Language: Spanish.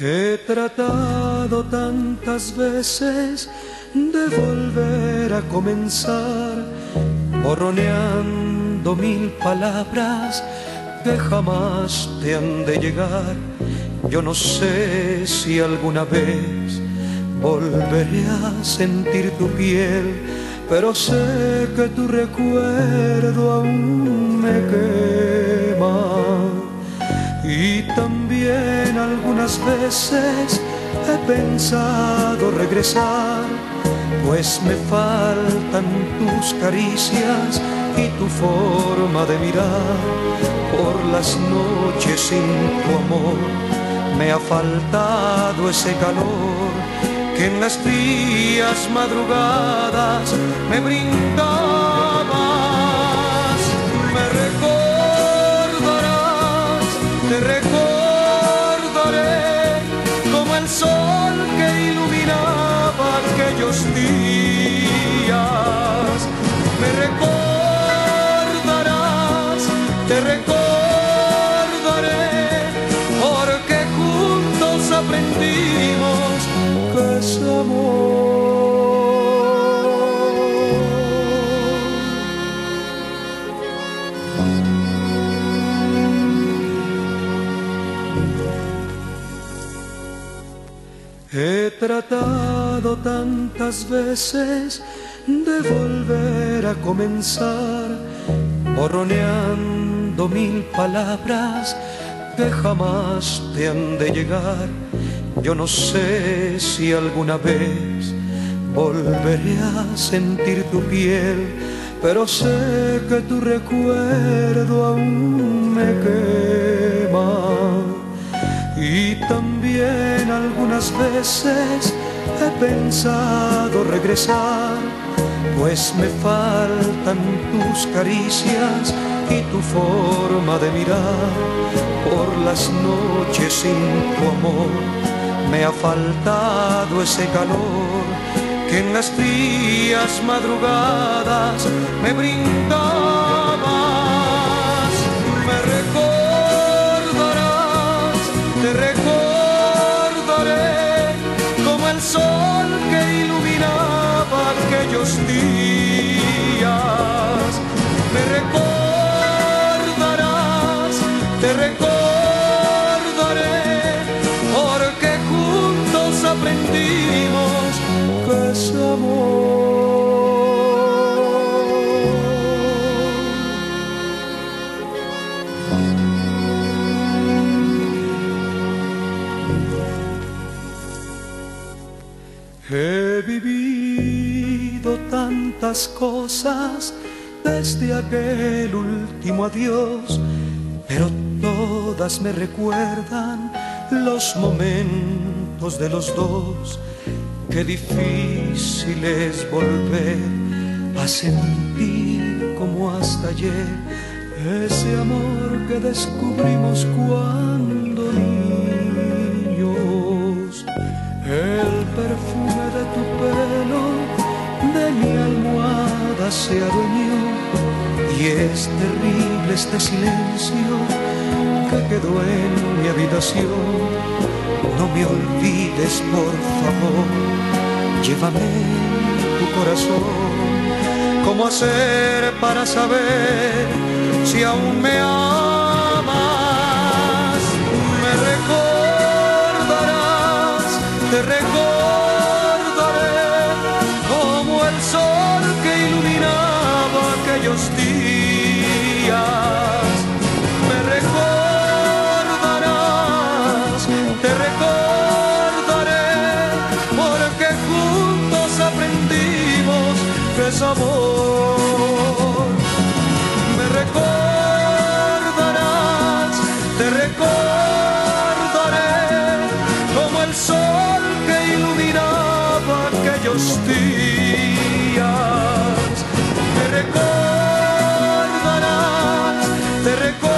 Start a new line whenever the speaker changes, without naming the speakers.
He tratado tantas veces de volver a comenzar, borroneando mil palabras que jamás te han de llegar. Yo no sé si alguna vez volveré a sentir tu piel, pero sé que tu recuerdo aún me quema. Y también algunas veces he pensado regresar, pues me faltan tus caricias y tu forma de mirar. Por las noches sin tu amor me ha faltado ese calor que en las frías madrugadas me brindabas. Me recordarás, te recordaré como el sol que iluminaba aquellos días. Me recordarás, te recordaré, porque juntos aprendimos que es amor. He tratado tantas veces de volver a comenzar, borroneando mil palabras que jamás te han de llegar. Yo no sé si alguna vez volveré a sentir tu piel, pero sé que tu recuerdo aún me quema. Y también algunas veces he pensado regresar, pues me faltan tus caricias y tu forma de mirar. Por las noches sin tu amor me ha faltado ese calor que en las frías madrugadas me brindabas. Me recordarás, te recordaré como el sol que iluminaba aquellos días. Me recordarás, te recordaré, porque juntos aprendimos que es amor. He vivido tantas cosas desde aquel último adiós, pero todas me recuerdan los momentos de los dos. Qué difícil es volver a sentir como hasta ayer ese amor que descubrimos cuando niños. El perfume de tu pelo de mi almohada se adueñó, y es terrible este silencio que quedó en mi habitación. No me olvides, por favor, llévame en tu corazón. ¿Cómo hacer para saber si aún me amas? Me recordarás, te recordaré como el sol que iluminaba aquellos días. Me recordarás, te recordaré, porque juntos aprendimos que es amor. Me recordarás, te recordaré como el sol que iluminaba aquellos días. Me recordarás, te recordaré,